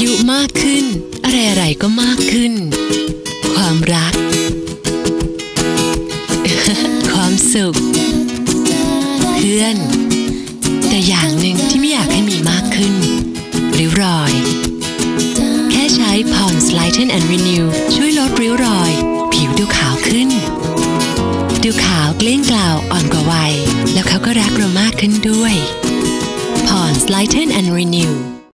ยุมากขึ้นอะไรๆก็มากขึ้นความรัก ความสุขเพื่อนแต่อย่างหนึ่งที่ไม่อยากให้มีมากขึ้นริ้วรอยแค่ใช้ Pond's Lighten and Renew ช่วยลดริ้วรอยผิวดูขาวขึ้นดูขาวเกลี้ยงเกล่าอ่อนกว่าวัยแล้วเขาก็รักเรามากขึ้นด้วย Pond's Lighten and Renew